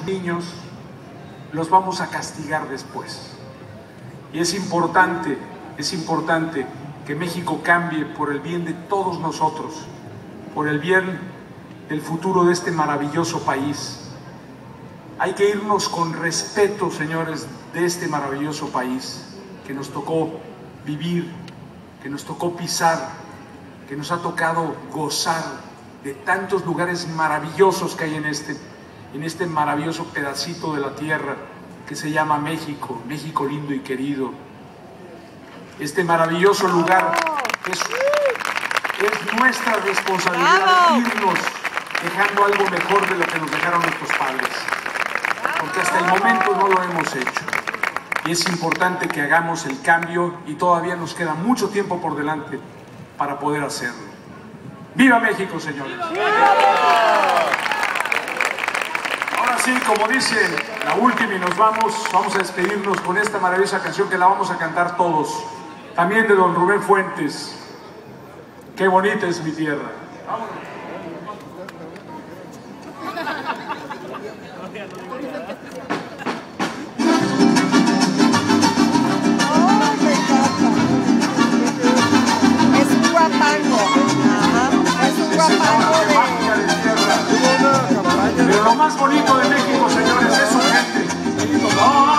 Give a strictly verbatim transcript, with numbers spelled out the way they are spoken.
niños los vamos a castigar después. Y es importante, es importante que México cambie por el bien de todos nosotros, por el bien del futuro de este maravilloso país. Hay que irnos con respeto, señores, de este maravilloso país que nos tocó vivir, que nos tocó pisar, que nos ha tocado gozar de tantos lugares maravillosos que hay en este, en este maravilloso pedacito de la tierra que se llama México, México lindo y querido. Este maravilloso lugar es, es nuestra responsabilidad irnos dejando algo mejor de lo que nos dejaron nuestros padres, porque hasta el momento no lo hemos hecho. Y es importante que hagamos el cambio y todavía nos queda mucho tiempo por delante para poder hacerlo. ¡Viva México, señores! Ahora sí, como dice la última y nos vamos, vamos a despedirnos con esta maravillosa canción que la vamos a cantar todos. También de don Rubén Fuentes. ¡Qué bonita es mi tierra! ¡Vámonos! Pero lo más bonito de México, señores, es su gente.